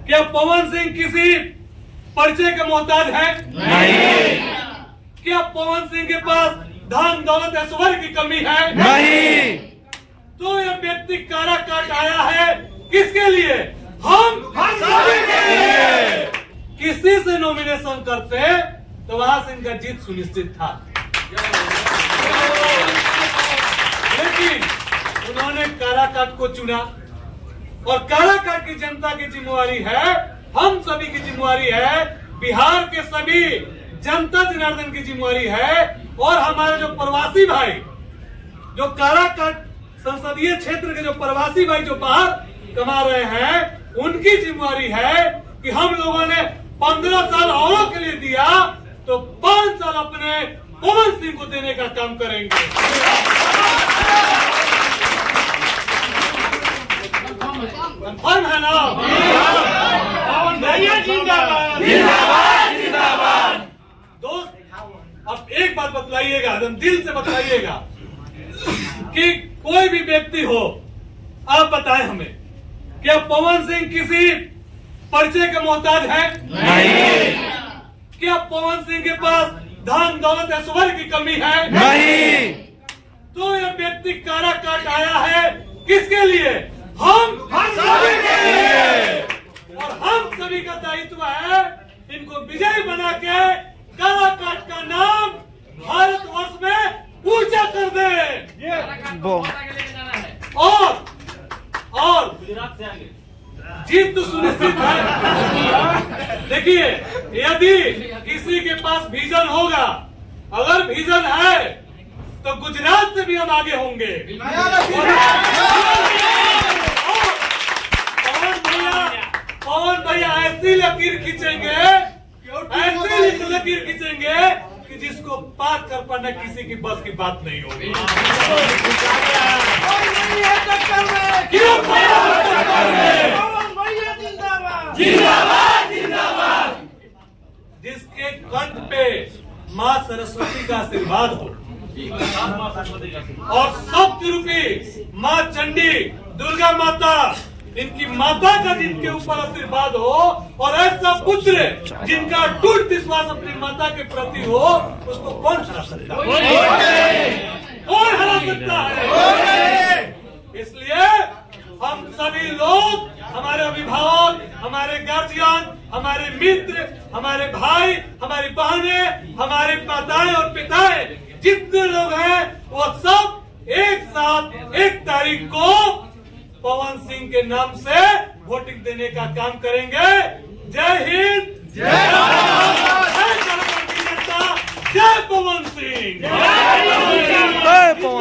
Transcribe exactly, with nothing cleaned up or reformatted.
क्या पवन सिंह किसी परिचय के मोहताज है? नहीं। क्या पवन सिंह के पास धन दौलत ऐश्वर्य की कमी है? नहीं। तो यह व्यक्ति काराकाट आया है किसके लिए? हम सभी के लिए। किसी से नॉमिनेशन करते तो वहां से इनका जीत सुनिश्चित था, लेकिन उन्होंने काराकाट को चुना और काराकाट की जनता की जिम्मेवारी है, हम सभी की जिम्मेवारी है, बिहार के सभी जनता जनार्दन की जिम्मेवारी है और हमारे जो प्रवासी भाई जो काराकाट संसदीय क्षेत्र के जो प्रवासी भाई जो बाहर कमा रहे हैं उनकी जिम्मेवारी है कि हम लोगों ने पंद्रह साल औरों के लिए दिया तो पांच साल अपने पवन सिंह को देने का काम करेंगे। कंफर्म है ना? जिंदाबाद जिंदाबाद। दोस्त अब एक बात बतलाइएगा, एकदम दिल से बतलाइएगा कि कोई भी व्यक्ति हो, आप बताएं हमें, क्या पवन सिंह किसी परिचय के मोहताज है? नहीं। क्या पवन सिंह के पास धन दौलत ऐश्वर्य की कमी है? नहीं। तो यह व्यक्ति काराकाट आया है किसके लिए? हम सभी के लिए। और हम सभी का दायित्व है इनको विजयी बना के काराकाट का नाम भारतवर्ष में ऊंचा कर दे। और और जीत तो सुनिश्चित है। देखिए, यदि किसी के पास विजन होगा, अगर विजन है तो गुजरात से भी हम आगे होंगे। पवन भैया पवन भैया ऐसी लकीर खींचेंगे, ऐसी लकीर खींचेंगे कि जिसको पार कर पाना किसी की बस की बात नहीं होगी। जिंदाबाद जिंदाबाद। जिसके कंठ पे माँ सरस्वती का आशीर्वाद हो और शक्ति रूपी माँ चंडी दुर्गा माता, इनकी माता का जिनके ऊपर आशीर्वाद हो और ऐसा पुत्र जिनका टूट विश्वास अपनी माता के प्रति हो, उसको कौन हरा सकता है? कौन हरा सकता है? इसलिए हम सभी लोग, हमारे अभिभावक, हमारे गार्जियन, हमारे मित्र, हमारे भाई, हमारी बहनें, हमारे माताएं और पिताएं, जितने लोग हैं वो सब एक साथ एक तारीख को पवन सिंह के नाम से वोटिंग देने का काम करेंगे। जय हिंद, जय भारत, जय पवन सिंह, जय पवन